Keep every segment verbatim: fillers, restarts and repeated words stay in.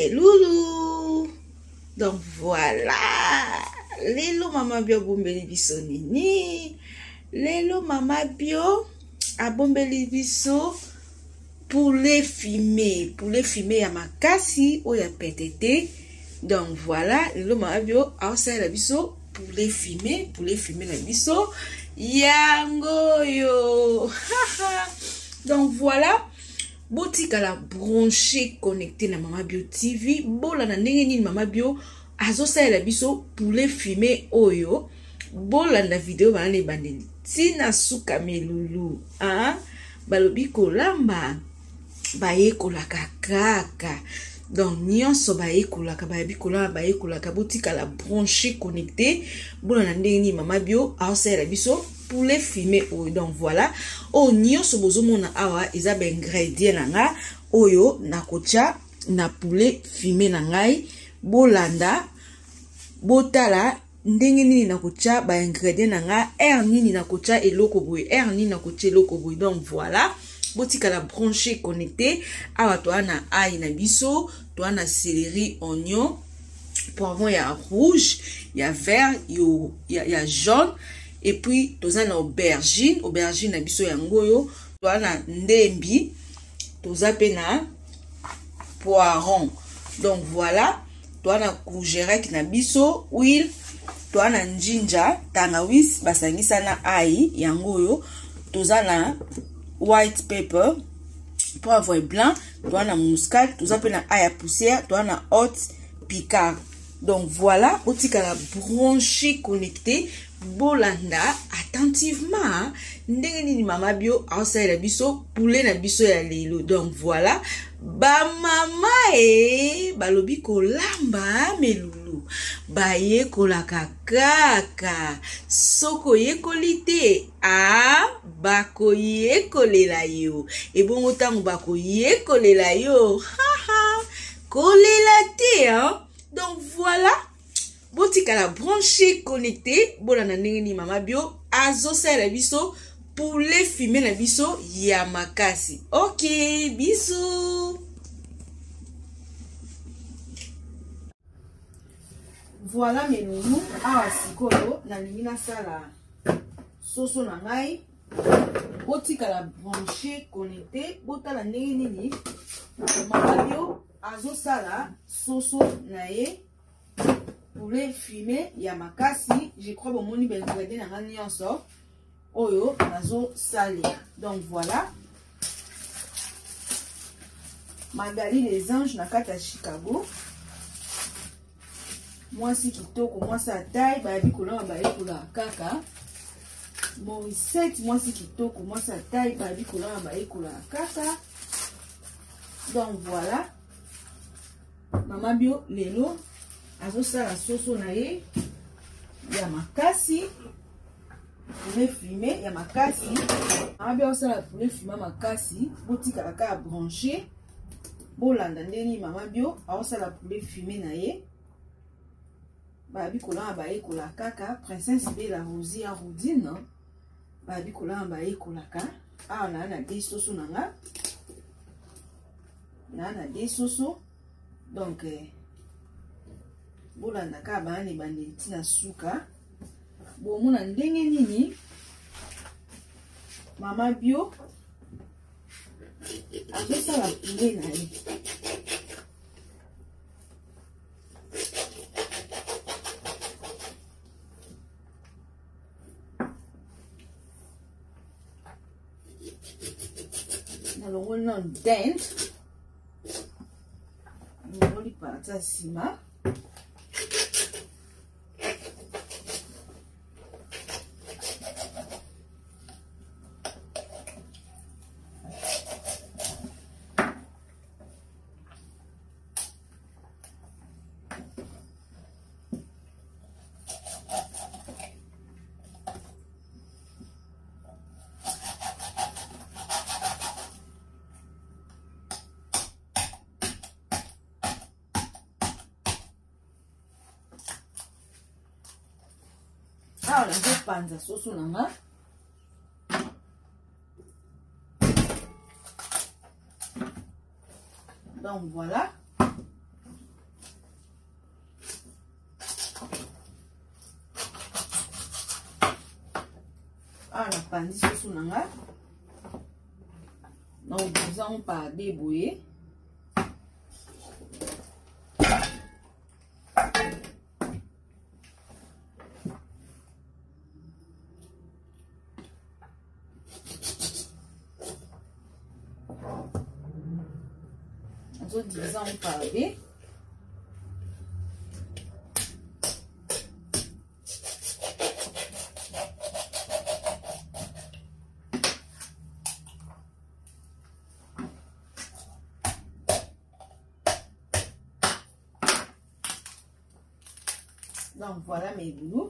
mes loulous. Donc voilà. Lelo Mama Bio bombeli biso nini. Lelo Mama Bio a bombeli biso poulet fumé. Poulet fumé ya makasi ou ya pétété. Donc voilà. Lelo Mama Bio a osé la biso poulet fumé. Poulet fumé la biso. Yango yo. Donc voilà. Boutique à la branchée connectée na Mama Bio T V. Bola na ndenge nini Mama Bio azo sa la biso poulet fumé oyo. Bola na vidéo ba ne bandeli. Tina suka melulu. Hein? Balobi kolamba. Baye kolaka kaka. Donc nyonso baye kolaka baye kolamba baye kolaka boutique à la branchée connectée. Bola na ndenge nini Mama Bio azo sa la biso poulet fumé oyo. Donc voilà. O nyonso bozomona awa eza ba ingrédients nanga oyo nakotia na poulet fumé na ngai. Bolanda botala ndenge nini nakotia ba ingrédients nanga er nini nakotia eloko boye er nini nakotia eloko boye. Donc voilà. Boutique à la branchée connectée. Awa to ana ail na biso, to ana céleri, oignon, poivron ya rouge, ya vert, yo ya, ya jaune. Et puis, toza na aubergine, aubergine na biso yango yo, toza na ndembi, toza pe na poiron. Donc voilà, toza na courgette na biso, huile, toza na ginger, tangawizi, basangisa na ail yango yo, toza na white pepper, poivre blanc, toza na muscade, toza pe na ail à poussière, toza na haute picard. Donc voilà, boutique à la branchée connectée. Bolanda attentivement ndenge nini Mama Bio aosala la biso poulet na biso ya lelo. Donc voilà, ba mama e balobi kolamba melulu baye kolaka kaka soko ye kolite a bako ye kolela yo ebongo tango bako ye kolela yo haha kolela te hein. Donc voilà. Boutique à la branchée connectée. Bola na ndenge ni Mama Bio azo sa la biso poulet fumé na biso ya makasi. Ok, bisous. Voilà mes nounous. Awa sikoyo na lingi na sala soso na ngai. Boutique à la branchée connectée. Botala ndenge nini Mama Bio azo sala soso na ye poulet fumé ya makasi. Je crois bon moni ben ingrédient na ngani nyonso oyo nazo salia. Donc voilà, Magali les anges na kata Chicago. Moi si kitoko moi sa taille ba bi kolamba ba ekola kaka. Moisette moi si kitoko moi sa taille ba bi kolamba ba ekola kaka. Donc voilà, Mama Bio lelo azo sala soso na ye ya makasi poulet fumé ya makasi. Mama Bio sala poulet fumé makasi. Boutique à la branché. Bolanda ndeni Mama Bio azo sala poulet fumé na ye ba bi kolamba ba ekola kaka. Princesse Bella Rosie a Rodine ba bi kolamba ba ekola ka. Ah na na de soso nanga na na de soso. Donc eh, bolanda ka bani bande tina suka. Bomona ndenge nini Mama Bio azosala poulet na ye. Nalongo non dent ngoli pata sima. Ah, on a panza soso nanga. Donc voilà. Ah, la pandi soso nanga. Nous faisons par débouiller. Nous divisons par deux. Donc voilà mes loulous.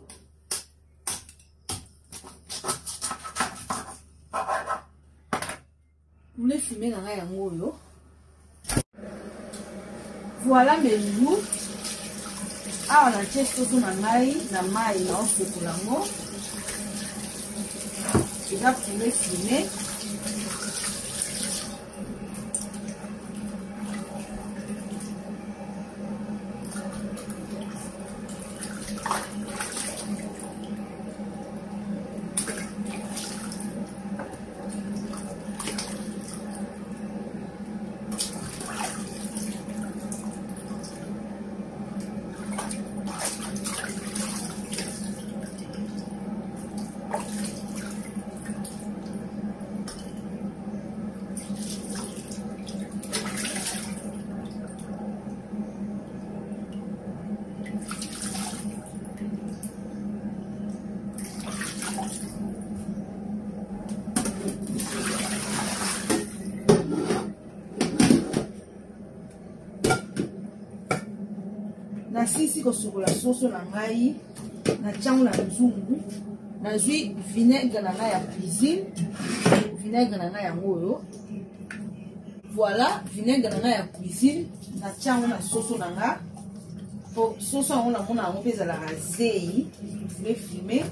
Vous les fumez dans la yango. Voilà mes loulous. Ah, on a fait ce qu'on a maï, la maï, on se pour l'amour. Et là, vous les fumez. Na sisi ko sokola soso na ngai na changu na nzungu na zui vinaigre na ngai ya cuisine vinaigre na ngai ya ngoyo. Voilà vinaigre na ngai ya cuisine na changu na soso na nga po soso on a mona ngo peza la razei le fumer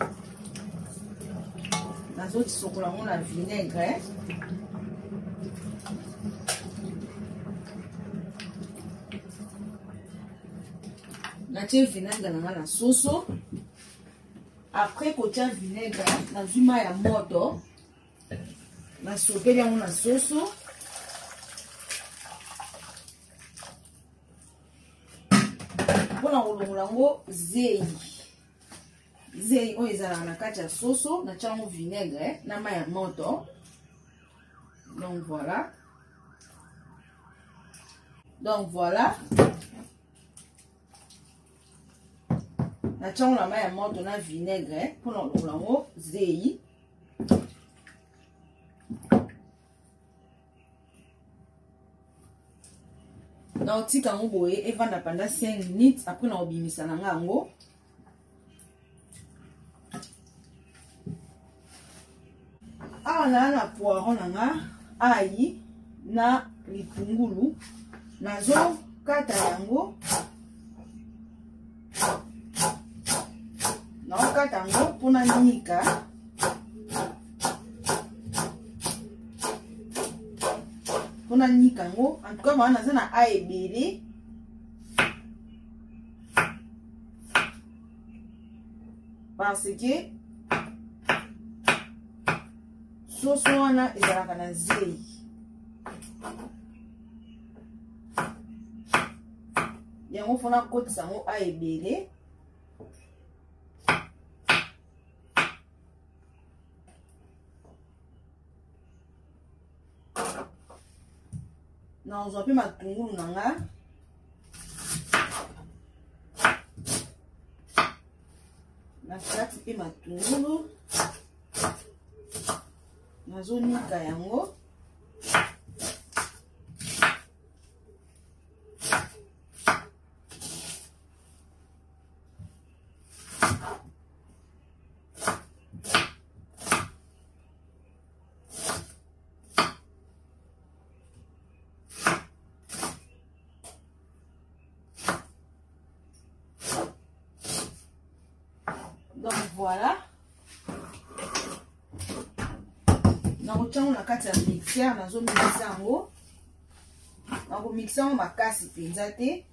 na zoti sokola ngo na vinaigre. Na tia vinaigre na la soso. Après ko tia vinaigre na zuma ya moto na sopeli yango na soso. Pona kolongola ngo zei. Zei oyo ezalaka na kati ya soso na tia yango vinaigre na mai ya moto. Donc voilà. Donc voilà. Na changu la mai ya moto na vinaigre pour l'ongola ngo zei. Na otika ngo boye evanda pendant cinq minutes après na obimisa na ngango. Awa na na poiron na nga ayi na litungulu nazo kata yango. Nakata yango mpona nika. Mpona nika yango. En tout cas, moi, naza na a ebele. Parce que soso wana ezalaka na zei. Yango mpona kotisa yango a ebele. Na ozwa pe matungulu na nga. Na kati pe matungulu. Nazo nika yango. Donc voilà. Na ochango na kati ya mixer nazo mixa yango. Na ko mixa yango makasi penza te.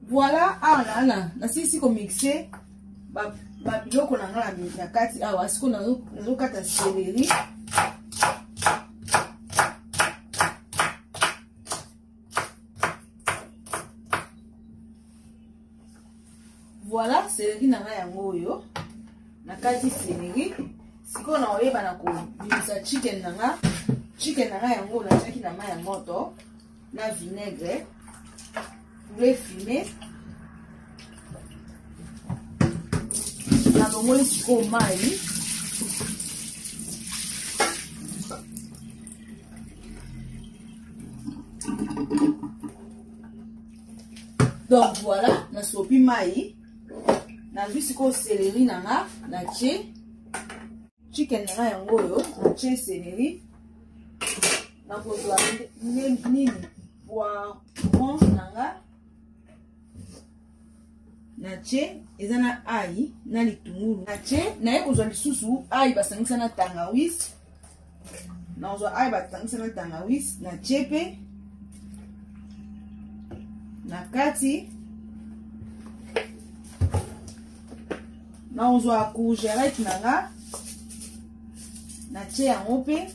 Voilà, ah là là, na si si ko mixer ba ba biloko na ngala na kati awa siko na zo kata céleri. Voilà, céleri na ngaya ngoyo na kati céleri. Siko na oyeba na ko bimisa chicken na nga. Chicken na ngaya ngoyo na chaki na maya moto na vinaigre. Poulet fumé. Na bomoli siko mai. Donc voilà, na sopi mai. Na vu siko céleri na nga na che. Chicken na nga yango yo na che céleri. Na kozwa nini poivron na nga. Na che ezana ai na litungulu. Na che na ye kozwa lisusu ai basangisa na tangawisi. Na kozwa ai basangisa na tangawisi na chepe. Na kati na kozwa courgette na nga na che yango pe.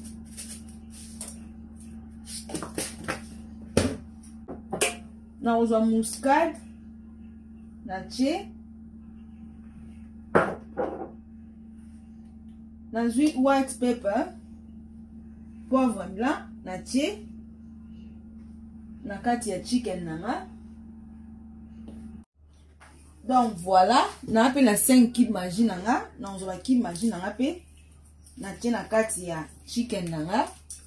Na kozwa muscade na che. Na zwi white pepper, poivre blanc na che na kati ya chicken na nga. Donc voilà, na pe na cinq cubes magie na nga, na ozwa cube magie na nga pe na che na kati ya chicken na nga.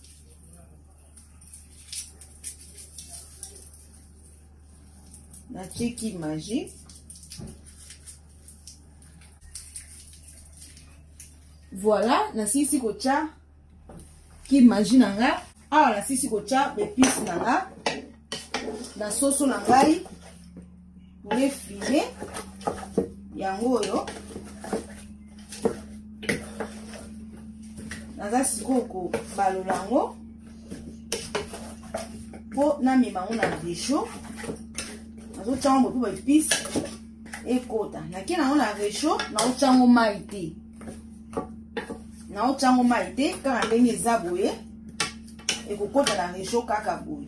Na che cube magie. Voilà, na sisi kocha cube magie na nga. Ah, na sisi kocha épices na nga. Na soso na ngai poulet fumé yango yo. Naza sikoko balola ngo po na mema ngo na réchaud. Nazo chango po ba épices ekota. Na kina ngo na réchaud na o chango maite. Na o chango maite kaka ndenge eza boye ekokota na réchaud kaka boye.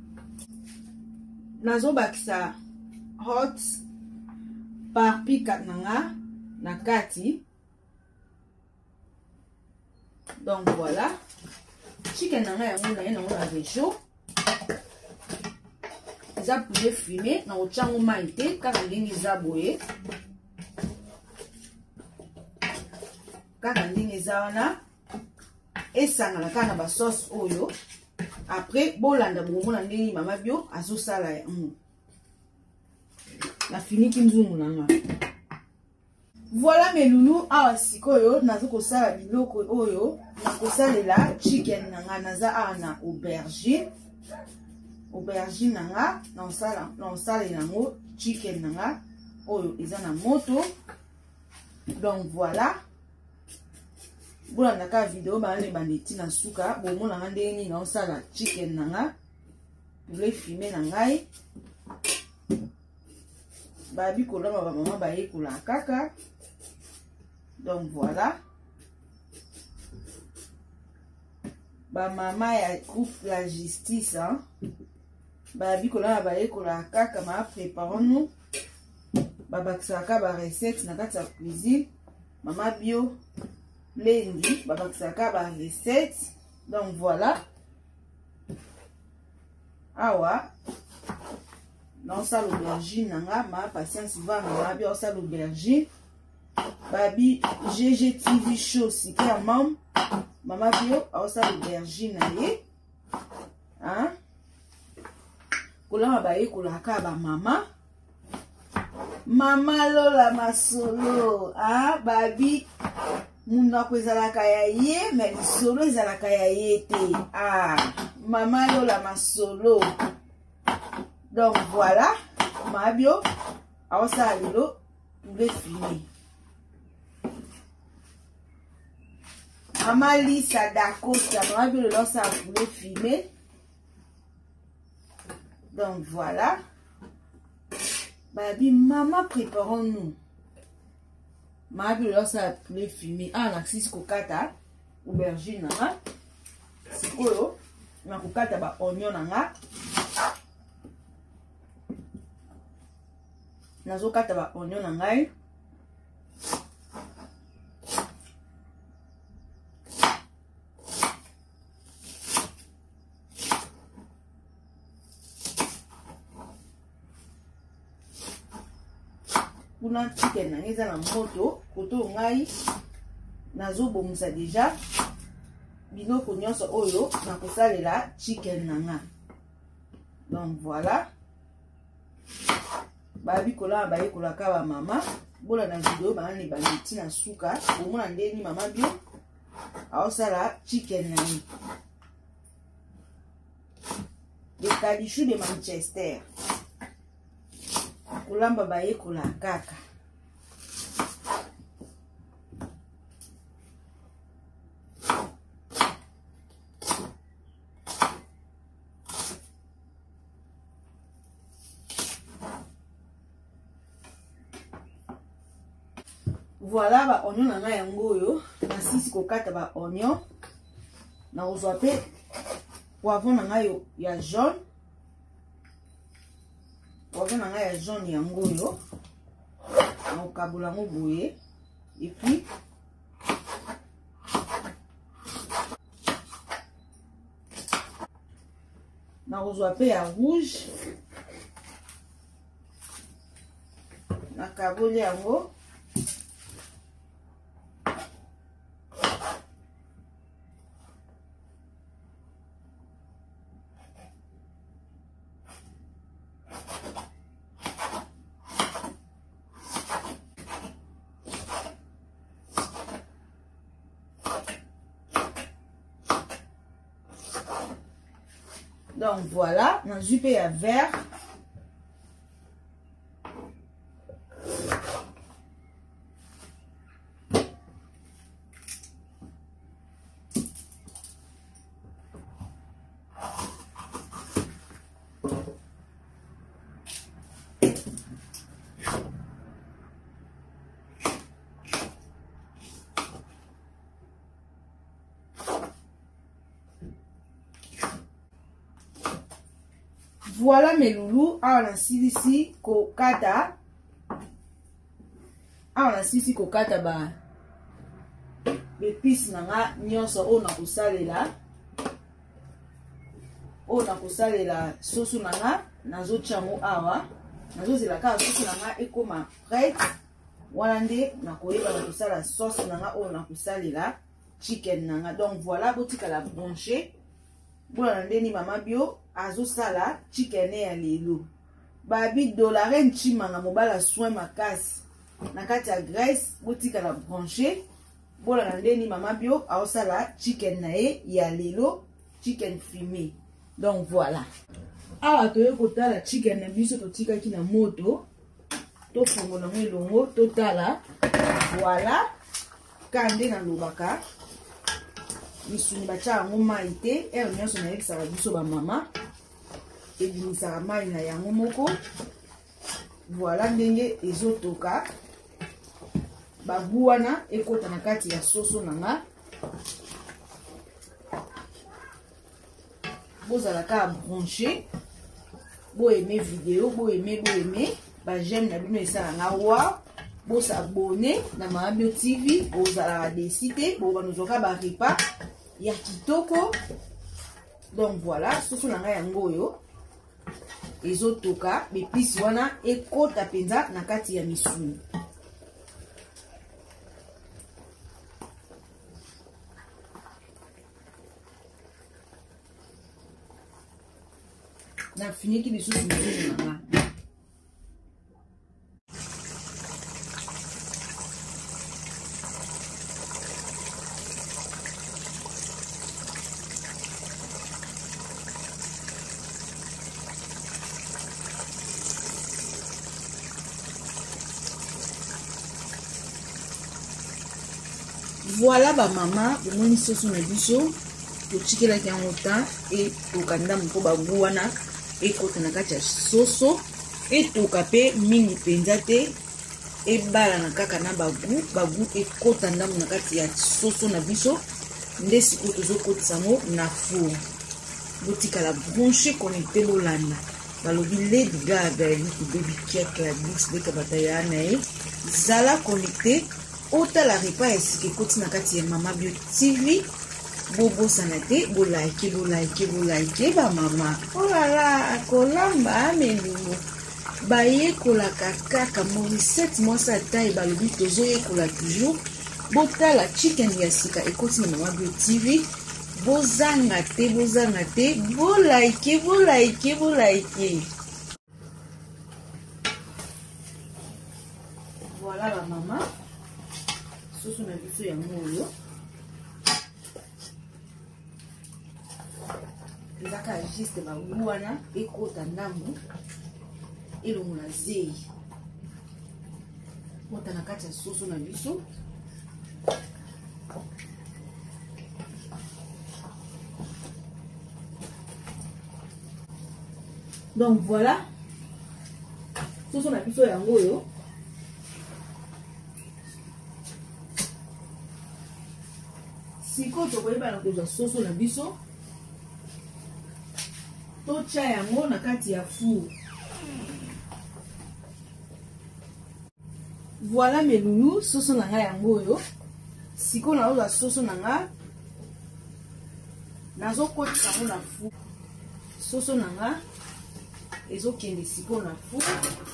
Nazo bakisa hot paprika na nga na kati. Donc voilà, chicken na nga yango na ye nango na réchaud. Eza poulet fumé na ochango mai te kaka ndenge eza boye. Kaka ndenge eza wana esangana kaka na ba sauce oyo. Après bolanda bomona ndenge mama bio azosala yango. Na finiki nzungu na nga. Voilà mes loulous, awa sikoyo nazo kosala biloko oyo na kosalela chicken na nga naza awa na aubergine. Aubergine na nga na osala na osala yango chicken na nga oyo eza na moto. Donc voilà. Bola ndaka video ba ne bandeti na suka bo mona nga ndenge na osala chicken na nga. Poulet fumé na ngai. Babi kolama ba maman ba yekola kaka. Donc voilà. Ba maman ya groupe la justice hein. Babi kolama ba yekola kaka ma préparons nous. Ba bakisaka ba recette na kati ya cuisine. Mama bio lendi ba bakisaka ba recette. Donc voilà. Awa non ça l'aubergine nanga ma patience va ma bien ça l'aubergine babi G G T V show si que mam mama bio a ça l'aubergine naye hein kola ba ye kola ka ba mama mama lola masolo ah babi muna kwezalaka ya ye mais solo ezalaka ya ye te ah mama lola masolo. Donc voilà, ma bio, alors ça lilo, poulet fumé. Maman Lisa d'Acosta, ma bio le ça poulet fumé. Donc voilà. Babi, maman, préparons-nous. Ma bi là ça poulet fumé. Ah, na six kokata, aubergine nga. Sikoyo, na kokata ba oignon nga. Na zo kata ba oignon nga. Kuna chicken na eza na moto koto ngai nazo bomisa deja biloko nyonso oyo na kosalela chicken na nga. Donc voilà, babi kola ba yekola ka ba mama bola na video ba ni ba nti na suka omona ndeni mama bio aosala chicken na ni de Calichou de Manchester. Kulamba ba yekola kaka. Voilà ba oignon na nga yango yo na sisi kokata ba oignon na ozwa pe poivron na nga yo ya jaune. Poivron na nga ya jaune yango yo na okabula ngo boye et puis na ozwa pe ya rouge na kaboli yango. Donc voilà, on a jupe à vert. Voilà mes loulous, on a ici kokata. On a ici kokata ba épices nanga nyonso on a kosalela. On a kosalela sauce nanga nazo chango awa. Nazo zelaka sauce nanga ekoma prête. Wana nde na koyeba na kosala sauce nanga on a kosalela chicken nanga. Donc voilà, botika la brancher. Bona ndeni mama bio azo sala chicken ya lelo. Babi dollar nchima na mobala soin makasi. Na kati ya graisse botika la brancher. Bona ndeni mama bio azo sala chicken na ye ya lelo, chicken fumé. Donc voilà. Awa toye kotala chicken na biso totika ki na moto. To fongola ngilongo totala. Voilà. Kande na lobaka. Misuni bacha yango mai te, ero nyonso na yekisaka biso ba mama ebimisaka mai na yango moko. Voilà ndenge ezotoka babu wana ekota na kati ya soso nanga. Bozalaka branché, bo aimé vidéo, bo aimé bo aimé ba j'aime na bino esalanga wa. Bo s'abonner na Mama Bio T V, bozalaka desite, bo banozoka ba repas ya kitoko. Donc voilà, soso na nga yango yo ezotoka bepisi wana ekota penza na kati ya misuni. Na finiki biso misuni na nga. Voilà ba mama, bomoni soso na biso, totikela yango ta et tokanda mpo babu wana ekota na kati ya soso. etoka pe mingi penza te ebala na kaka na bagu bagu ekota ndamu na kati ya soso na biso nde sikoyo tozokotisa yango na four botikala branché connecté bolanda balobi Lady Gaga eliki baby cake la douce beka bataya na ye zala connecté otala repas esika ekoti na kati ya Mama Bio T V bobosana te bolike bolike bolike ba mama olala kolamba amelungu bayekolaka kaka Morissette mwasi ataye balobi tozoyekola toujours botala chicken ya sika ekoti na Mama Bio T V bozanga te bozanga te bolike bolike bolike. Voilà la mama soso na biso ya moyo ezaka juste bagu wana ekota ndambo elongo na zei kota na kati ya soso na biso donc voilà soso na biso yango oyo sikoyo tokoyeba na kozwa soso na biso totia yango na kati ya four. Voilà mes loulous, soso na nga yango oyo sikoyo nakozwa soso na nga nazokotisa yango na four. Soso na nga ezokende sikoyo na four.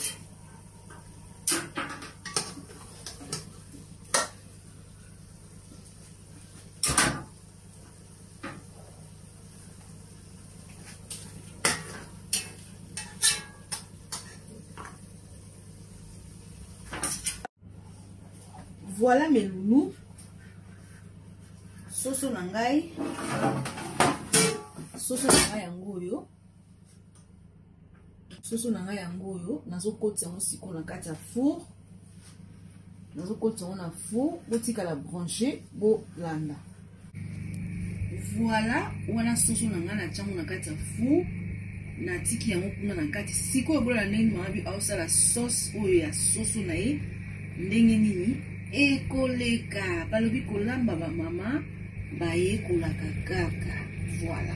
Voilà mes loulous, soso na ngai soso na ngai yango oyo soso na ngai yango oyo nazokotisa yango sikoyo na kati ya four nazokotisa yango na four botikala branché bolanda. Voilà wana soso na ngai na tiango na kati ya four natiki yango kuna na kati sikoyo bola ndenge Mama Bio aosala sauce oyo ya soso na ye ndenge nini ekoleka balobi kolamba ba mama bayekolaka kaka. Voilà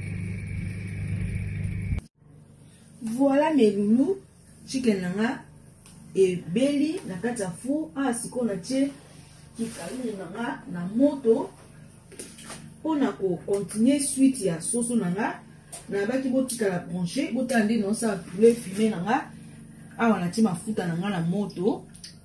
voilà mes loulous, chicken nanga ebeli na kati ya four. Ah sikoyo na tie kikaluni nanga na moto pona ko continuer suite ya soso nanga na baki botikala branché botala nde naosala poulet fumé nanga awa na tie mafuta nanga na moto.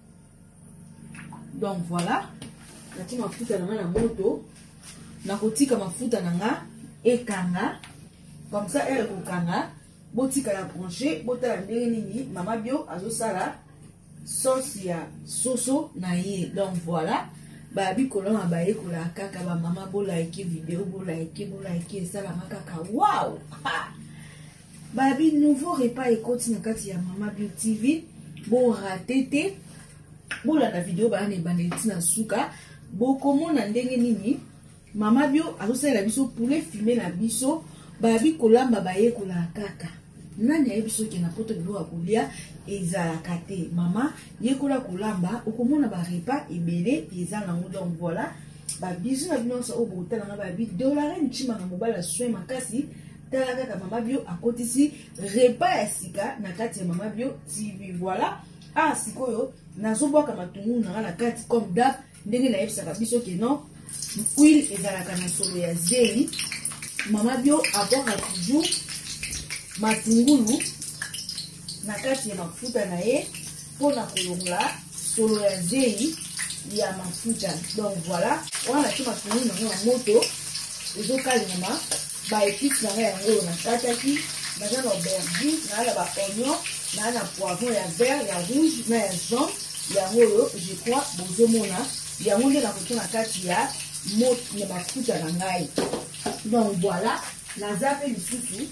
Donc voilà natie mafuta nanga na moto nakotika mafuta nanga ekanga comme ça elle kokanga botika la branché botala ndenge nini Mama Bio azosala sauce ya soso na ye. Donc voilà babi koloma baye kola kaka ba mama bolike vidéo bolike bolike esalanga kaka wow. Babi nouveau repas ekoti na kati ya Mama Bio T V bo raté te bola na vidéo ba na bandeli na suka bokomona ndenge nini Mama Bio azosala biso poulet fumé na biso babi kolamba baye kola kaka nani ayebi soki na poto biloko ya kolia ezalaka te mama yekola kolamba okomona ba repas ebele eza nango. Donc voilà babizu na bino so obotala na babi dollar nchima na mobala soin makasi tala kaka Mama Bio akotisi repas ya sika na kati ya Mama Bio T V. Voilà ah sikoyo nazobwaka matungulu nanga na kati comme d'hab ndenge nayebisaka biso ke non huile ezalaka na solo ya zei. Mama Bio abwaka toujours matungulu na kati ya mafuta na ye pona kolongola solo ya zei ya mafuta. Donc voilà wana ti matungulu nango na moto ezokalingama ba épices nanga yango na kataki baza na aubergine na ba oignon na na poivron ya vert ya rouge na ya jaune yango oyo je crois bozomona yango nde nakotia na kati ya moto ya mafuta na ngai. Donc voilà naza pe lisusu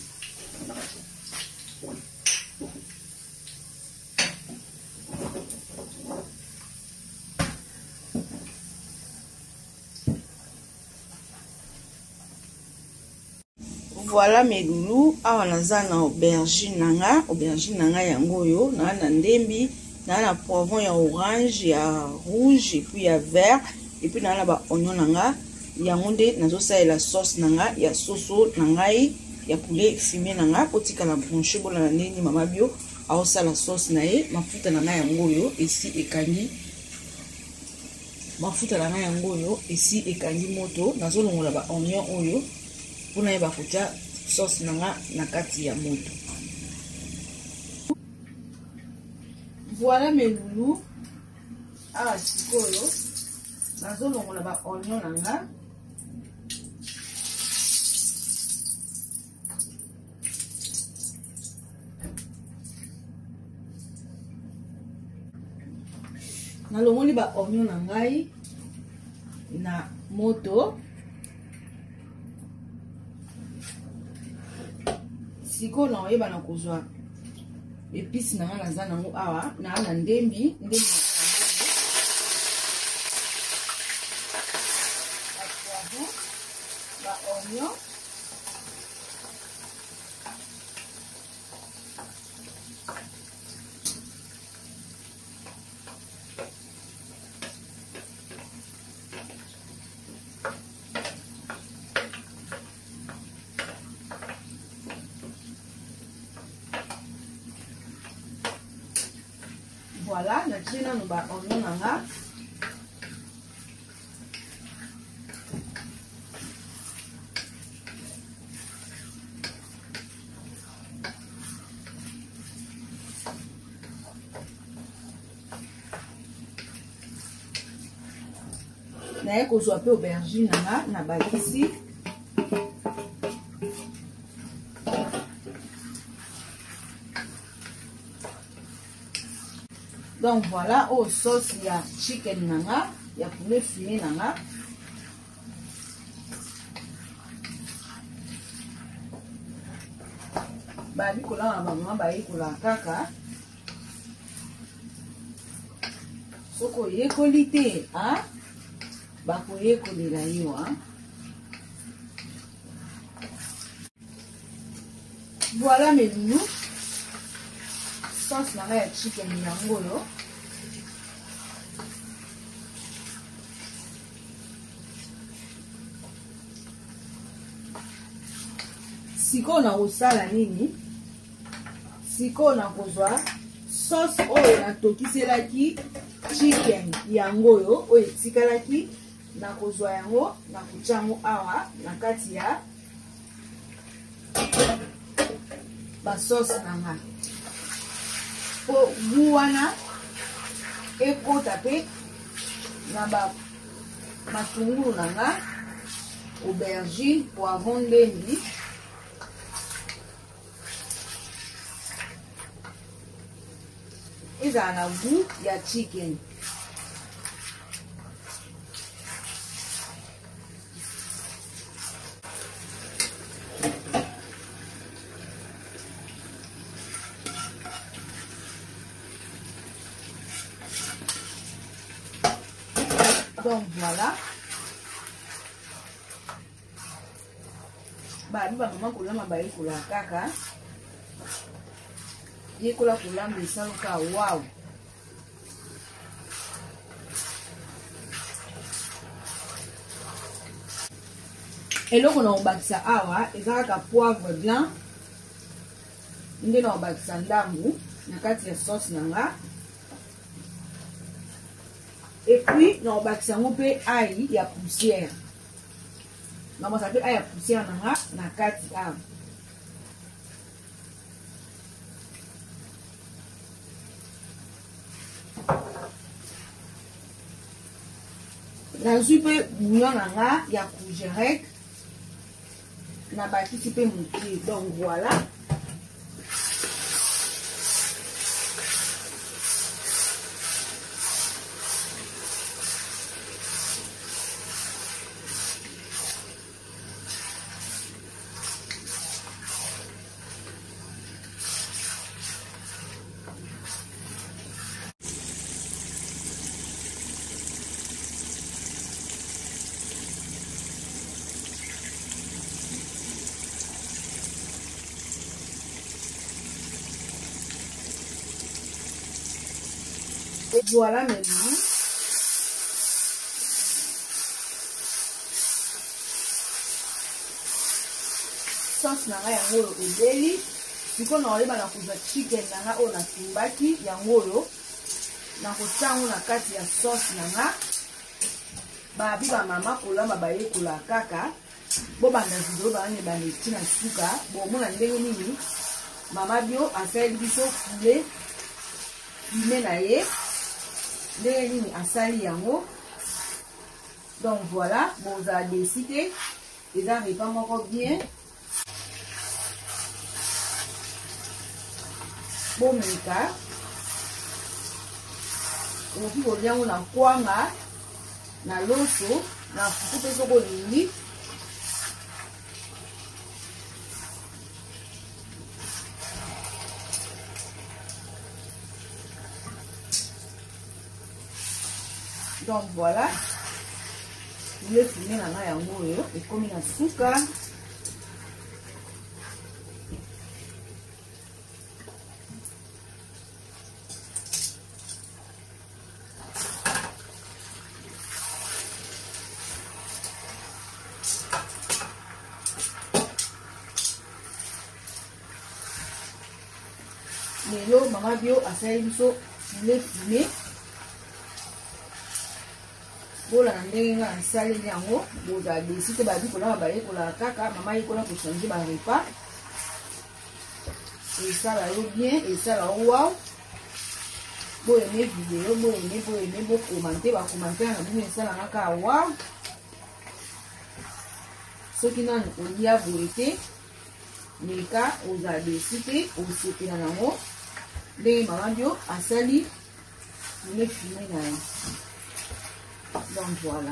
Voilà mes loulous, awa naza na aubergine nanga, aubergine nanga yango yo, na na ndembi, na na poivron ya orange, ya rouge et puis ya vert, et puis na na ba oignon nanga, yango nde nazo salela sauce nanga, ya soso nangai, ya poulet fumé nanga, potika na bronché bola na neni mama bio, ao sala sauce na ye, mafuta nanga yango yo, esi ekandi. Mafuta nanga yango yo, esi ekandi moto, nazo longola ba oignon oyo. Pour na bakuta sauce nanga na kati ya moto. Voilà mes loulous. Ah sikoyo nazo longola ba oignon nanga. Na longoli ba oignon nangai na moto. Siko na oyeba na kozwa épice na nga naza nango awa na na ndembi ndembi na poivron ba oignon voilà, na tina no ba oignon nanga. Na ye kozwa pe aubergine nanga na bakisi. Donc voilà, oh sauce ya chicken nanga, ya poulet fumé nanga. Ba bikola na mama ba yikola kaka. Soko yekoli te, hein? Ba ko yekolela yo, hein? Voilà mes loulous. Sauce nanga ya chicken yango yo. Siko na kosala nini? Siko na kozwa sauce oyo na tokiselaki chicken yango yo oyo etikalaki na kozwa yango na kuchango awa na kati ya ba sauce nanga. Po buwana ekota pe na ba matungulu nanga, aubergine, poivron ndembi. Ezala na goût ya chicken. Donc voilà. Ba biba mama kulama ba yikola kaka. Yekola kulamba esaluka wow. Eloko na obakisa awa ezaka ka poivre blanc. Nde na obakisa ndambu na kati ya sauce nanga. Et puis, nous avons pe ail ya poussière. Nous avons pe ail ya poussière nanga na kati am. Nous pe bouillon nanga ya cougerec na bakisi pe mukie. Donc voilà. Voilà mes loups. Sauce nanga yango ebeli. Siko na oleba na kuza chicken nanga o na tumbaki yango yo. Na kotango na kati ya sauce nanga. Ba biba mama kolamba ba yekola kaka. Bo banda video ba ne ba neti na suka. Bo mona ndenge nini. Mama bio asali biso poulet. Ime na ye. Ndenge nini asali yango. Donc voilà, bon vous avez décidé. Les armes pas encore bien. Bon meka. On peut vous dire on a quoi ma na loso na fuku peso ko lili. Donc voilà. Je vais filmer la main et comme il y a sucre. Mais là, maman bio a fait une chose, je vais filmer. Bola na ndenge nga nsali yango boza desite ba bikola ba yekola kaka mama yekola ko changer ba repas et ça va bien et ça va wow bo aimer vidéo bo aimer bo aimer bo commenter ba commenter na bino ça na ka wow ce qui n'a olia boete meka oza desite o sepela nango ndenge mama bio asali ne filmer na yo. Donc voilà.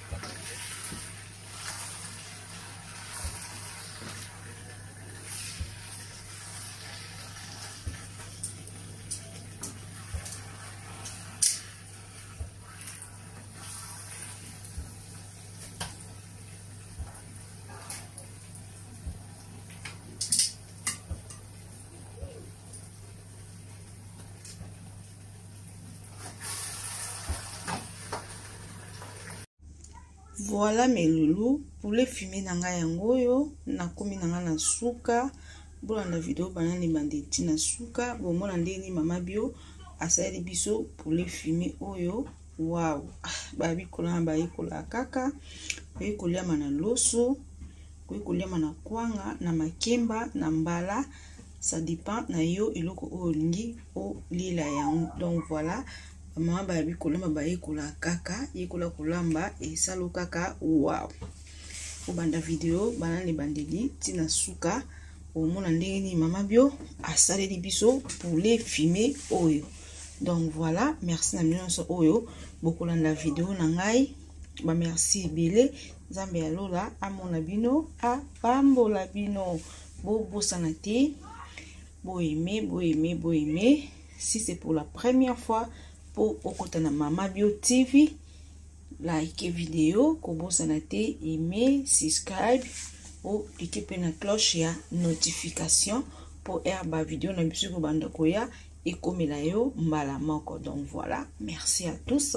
Voilà mes loulous, pour les fumer nanga yango yo, na komi nanga na suka, bola na vidéo banani bandeti na suka, bon mona ndeni mama bio, asali biso pour les fumer oyo, waouh, babi kola ba yekola kaka, ba yekolia mana loso, ko yekolia mana kwanga, na makemba, na mbala, ça dépend na yo iloko o lingi o lila yango. Donc voilà. Maman babi kolamba ba yekola kaka yekola kolamba et salo kaka wow. Au banda vidéo banani bandeli tina suka au mona ndeni mama bio asale di biso pour les filmer oyo. Donc voilà, merci na minonso oyo bokola la vidéo na ngai ba merci belé nzambe alola amona bino a pambola bino bo bosana te bo aimer bo aimer bo aimer. Si c'est pour la première fois pour okotana Mama Bio T V, like vidéo, kobosanate, aimer, subscribe, ou cliquer na cloche ya notification pour erba vidéo na biso banda koya et comme la yo mbala moko. Donc voilà, merci à tous.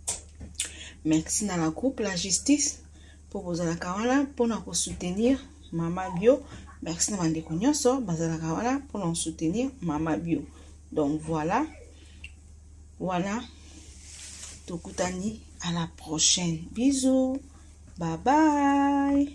Merci na la groupe La Justice pour vous la kawala pour nous soutenir Mama Bio. Merci na bande konyoso bazala kawala pour nous soutenir Mama Bio. Donc voilà. Voilà, Tokutani, à la prochaine. Bisous, bye bye.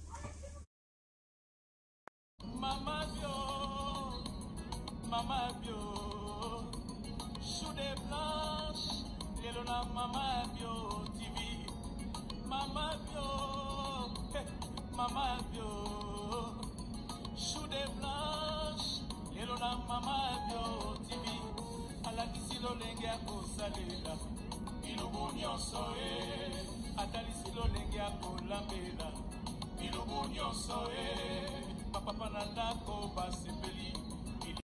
Mama Bio, Mama Bio, sous des blanches, Lelona Mama Bio T V, Mama Bio, Mama Bio, sous des blanches, Lelona Mama Bio T V. Alakisilo lenge akosalela ilobo nyonso e atalisilo lenge akolambela ilobo nyonso e papa na ndako basepeli